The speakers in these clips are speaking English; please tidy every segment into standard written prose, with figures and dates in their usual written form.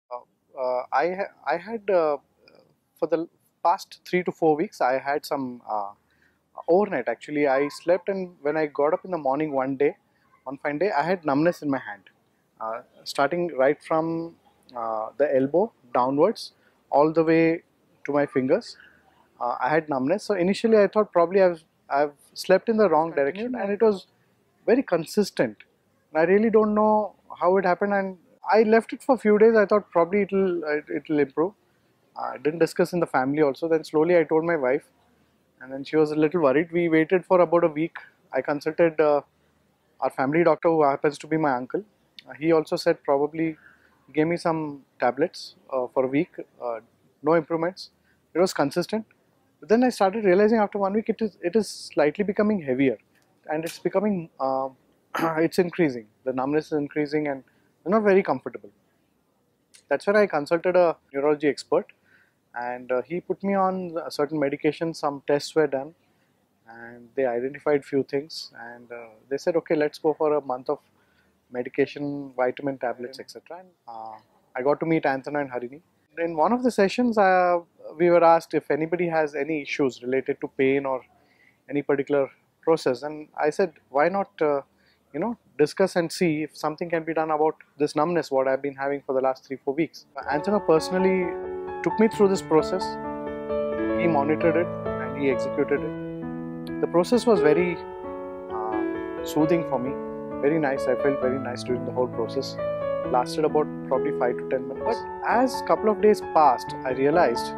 I had for the past 3 to 4 weeks I had some overnight. Actually, I slept, and when I got up in the morning one fine day, I had numbness in my hand, starting right from the elbow downwards all the way to my fingers. I had numbness. So initially I thought probably I've slept in the wrong direction, and it was very consistent. I really don't know how it happened, and I left it for a few days. I thought probably it'll improve. I didn't discuss in the family also. Then slowly I told my wife, and then she was a little worried. We waited for about a week. I consulted our family doctor, who happens to be my uncle. He also said probably gave me some tablets for a week. No improvements. It was consistent. But then I started realizing after 1 week it is slightly becoming heavier, and it's becoming it's increasing. The numbness is increasing, and I'm not very comfortable. That's when I consulted a neurology expert, and he put me on a certain medication. Some tests were done, and they identified few things, and they said, okay, let's go for a month of medication, vitamin tablets, etc. And I got to meet Antano and Harini. In one of the sessions, we were asked if anybody has any issues related to pain or any particular process, and I said, why not discuss and see if something can be done about this numbness what I've been having for the last 3-4 weeks. Antano personally took me through this process. He monitored it and he executed it. The process was very soothing for me, very nice. I felt very nice during the whole process. It lasted about probably 5 to 10 minutes. But as a couple of days passed, I realized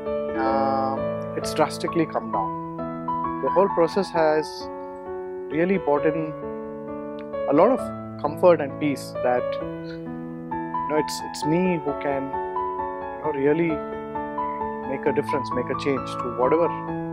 it's drastically come down. The whole process has really brought in a lot of comfort and peace that it's me who can really make a difference, make a change to whatever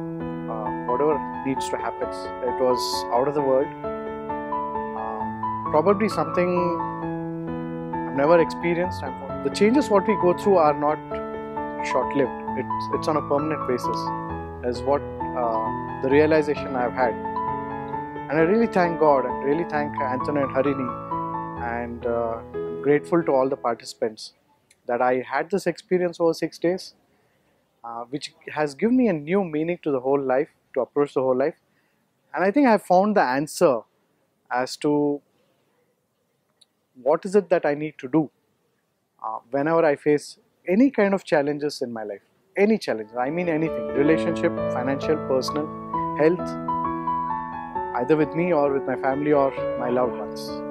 needs to happen. It was out of the world. Probably something I've never experienced. The changes what we go through are not short-lived. It's on a permanent basis. Is what the realization I've had. And I really thank God and really thank Antano and Harini, and I'm grateful to all the participants that I had this experience over 6 days, which has given me a new meaning to the whole life, to approach the whole life. And I think I found the answer as to what is it that I need to do whenever I face any kind of challenges in my life. Any challenge, I mean anything, relationship, financial, personal, health, either with me or with my family or my loved ones.